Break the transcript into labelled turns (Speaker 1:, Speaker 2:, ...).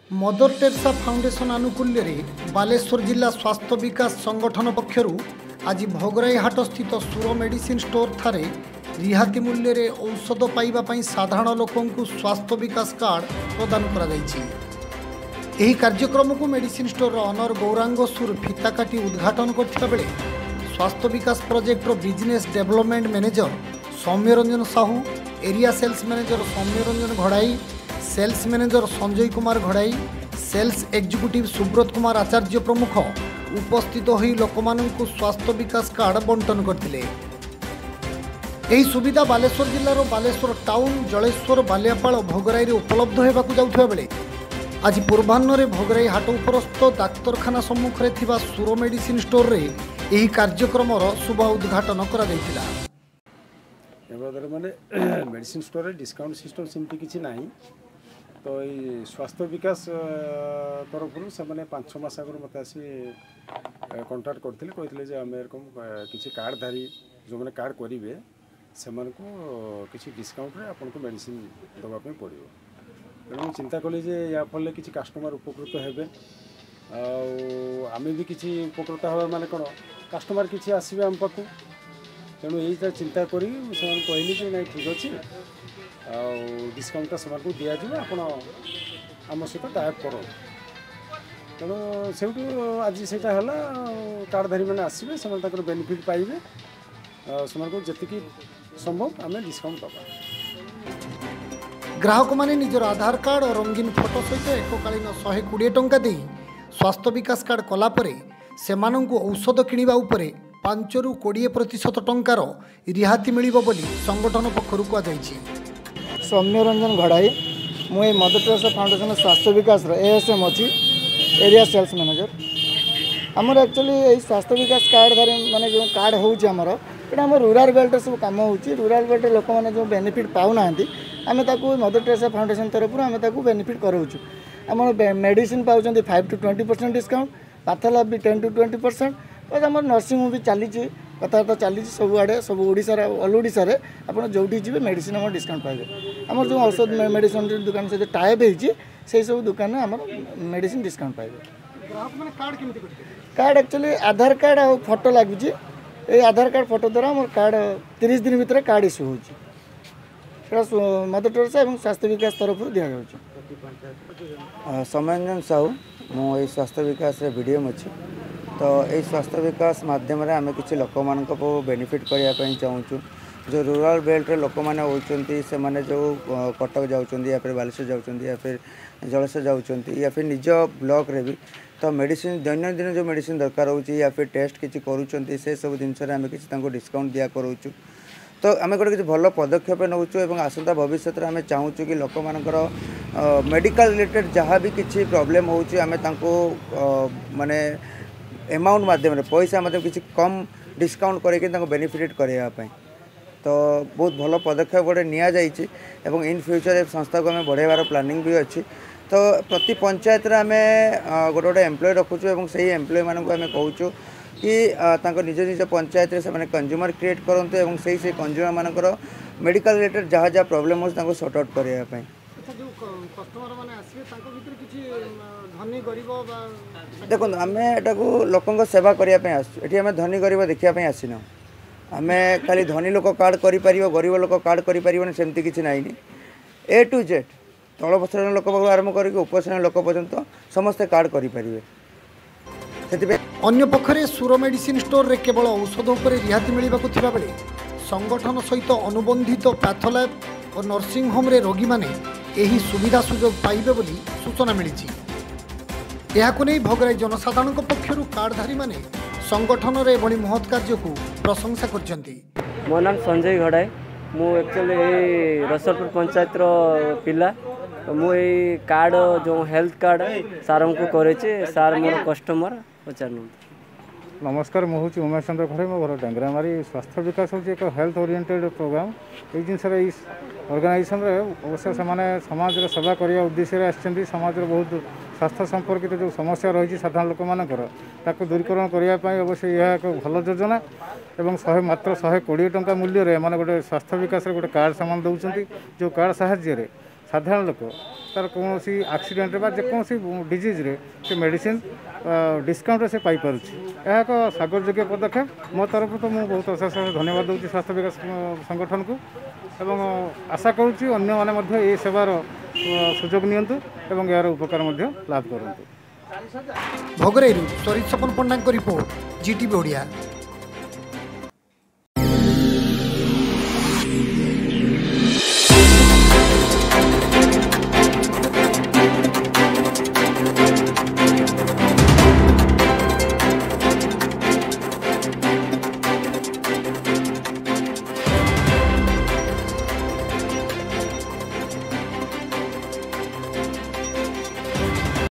Speaker 1: Mother Teresa Foundation आनुकूल्य बालेश्वर जिला स्वास्थ्य विकास संगठन पक्षर आज भोगराई हाट स्थित सुर मेडिसिन स्टोर ठारे रिहाती मूल्य रे औषध पाइबापी साधारण लोकंकु स्वास्थ्य विकास कार्ड प्रदान करा जायछि। एही कार्यक्रम को मेडिसिन स्टोर ऑनर गौरांग सुर फिता काटी उद्घाटन करथिबा बेले Swasthya Vikas project business development manager Soumya Ranjan Sahu, area sales manager Soumya Ranjan Ghadai, sales manager Sanjay Kumar Ghadai, sales executive Subrata Kumar Acharya प्रमुख उपस्थित होई लोकमानंकु स्वास्थ्य विकास कार्ड बंटन करथिले। एही सुविधा बालेश्वर जिल्लार बालेश्वर टाउन, जलेश्वर, बालियापाल और भोगराई उपलब्ध होबाकु जाउथिबा बेले आज पूर्वाह्न भोगराई हाट उपरस्थ डाक्तरखाना सम्मुख में थिबा सुर मेडिसिन स्टोर रे एही कार्यक्रम शुभ उद्घाटन करा जायतिला।
Speaker 2: माने मेडिसिन स्टोर डिस्काउंट सिस्टम सेमती किसी ना तो ये स्वास्थ्य विकास तरफ से मैंने 5-6 मास आगे मत आसी कंटाक्ट करते कहते आम एरकम किसी कार्डधारी जो मैंने कार्ड करेंगे से किसी डिस्काउंट आपन को मेडिसिन दवाई पड़ो। तेणु चिंता कली या फल किसी कस्टमर उपकृत हेबे आम भी किसी उपकृत हवा माने कौन कस्टमर किसी आसबे आम पाक। तेणु यही चिंता करी कहली कि नहीं ठीक अच्छे डिस्काउंटा से दि जाए आम सहित टाइप कर। तेणु से आज से कार्डधारी मैंने आसवे से बेनिफिट पाइबे से जी संभव आम डिस्काउंट दबा।
Speaker 1: ग्राहक माने निजर आधार कार्ड और रंगीन फोटो सहित एककालीन 120 टंका दे स्वास्थ्य विकास कार्ड कलापर से औषध किणवा उपरे 5 ରୁ 20% टंकार रिहाती मिलिबो बोली संगठन पक्षरु कहुछि।
Speaker 3: सौम्य रंजन घड़ाई मुझे mother Teresa Foundation Swasthya Vikas ASM अच्छी एरिया सेल्स मैनेजर। आमर एक्चुअली यही स्वास्थ्य विकास कार्डधारी माने जो कार्ड होमर ये रूराल बेल्ट सब कम हो रूराल बेल्ट लोक मैंने जो बेनिफिट पाऊना आम मदर टेरेसा फाउंडेशन तरफ आम बेनिफिट कराऊँ। आम मेडिसिन पाँच 5 to 20% डिस्काउंट, पाथोलैब भी 10 to 20%। बस आम नर्सिंग होम भी चली कथबार्ता चली सबुआड़े सब ओडिशार ऑल ओडिशार आप जो जी मेडिसिन आम डिस्काउंट पाइबे। आम जो औषध मेडिसिन दुकान सहित टाइप होती सब दुकान आम मेडिसिन डिस्काउंट पाइबे। कार्ड एक्चुअली आधार कार्ड और फोटो लगुच आधार कार्ड फोटो द्वारा आम कार्ड 30 दिन भितर कार्ड इश्यू हो मदर टेरेसा और स्वास्थ्य विकास तरफ दि जाऊँ।
Speaker 4: सौम्यरंजन साहू मु स्वास्थ्य विकास वीडियो अच्छी तो ये स्वास्थ्य विकास माध्यम आम किसी लोक मान बेनिफिट करने चाहूँ। जो रूराल बेल्ट लोक मैंने होती से माने जो कटक जाऊँच या फिर बालेश्वर जाऊँच या फिर जलेश्वर जाऊँच या फिर निज ब्लॉक रे भी तो मेडिसिन दैनंदिन जो मेडिसिन दरकार हो या फिर टेस्ट किसी करुँच से सब जिनस आम किसी डिस्काउंट दिया करूँ। तो आम गोटे किसी भल पदक्षेप नौचु आसंता भविष्य में आम चाहूँ कि लोक मानकर मेडिकल रिलेटेड जहाँ भी किसी प्रोब्लेम होमें माने अमाउंट माध्यम पैसा मतलब किसी कम डिस्काउंट करके बेनिफिट करने तो बहुत भल पदक्षेप गोटे नि इन फ्यूचर संस्था को आम बढ़ेबार प्लानिंग भी अच्छी। तो प्रति पंचायत आम गोटे गोटे एम्प्लॉय रखुचु और से एम्प्लॉय मानक आम कहूँ कि निज निज पंचायत से कंज्यूमर क्रिएट करते और से कंज्यूमर मानकर मेडिकल रिलेटेड जहाँ जहाँ प्रोब्लेम हो सॉर्ट आउट करने। देखो आम एटा को लोकों सेवा करने आम धनी गरीब देखापी आसीना आम खाली धनी लोक कार्ड कर गरीब लोक कार्ड कर सेमती किसी ना A to Z तल श्रेणी लोक आरंभ कर उपश्रेणी लोक पर्यंत समस्ते कार्ड करेंगे।
Speaker 1: अन्य पक्षरे सुर मेडिसिन स्टोर रे केवल औषध उपर रिहाती मिलिबाकु थिबा बेले संगठन सहित अनुबंधित पैथोलैब और नर्सिंग होम रे रोगी माने एही सुविधा सुजोग पाइबे बोली सूचना मिली। यहाकु नै भोगराई जनसाधारण पक्षरु कार्डधारी माने संगठन रे एभली महत् कार्य को प्रशंसा करछन्ती।
Speaker 5: मो नाम संजय घड़ाई मु एक्चुअली रसलपुर पंचायत रो पिला तो मु कार्ड जो हेल्थ कार्ड सार को करे सार मोर कस्टमर पचार।
Speaker 6: नमस्कार मु हूँ उमेश चंद्र घड़े मो घर डांगरामारी। स्वास्थ्य विकास हूँ एक हेल्थ ओरिएंटेड प्रोग्राम ये जिनस ऑर्गेनाइजेशन अवश्य से समाज सेवा करने उद्देश्य आसछन्ती। समाज बहुत स्वास्थ्य संपर्कित जो समस्या रही साधारण लोक मानकर दूरीकरण करने अवश्य यह एक भल योजना और मात्र 120 टंका मूल्य माने गोटे स्वास्थ्य विकास गोटे कार्ड सामान दौरान जो कार्ड साहाय्य साधारण लोक तार कौन आक्सीडेंट जेकोसी डिजीज से मेडिसिन डिस्काउंट से पाइपर यह एक स्वागतयोग्य पदक्षेप मो तरफ तो मुझे बहुत अशेष धन्यवाद दूसरी स्वास्थ्य विकास संगठन को एवं आशा करुँच अन्य मैंने ये सेवार सुजोग नियंतु एवं यार उपकार लाभ करूँ।
Speaker 1: भोगराई स्वरित सपन पंडा रिपोर्ट GTV ओडिया।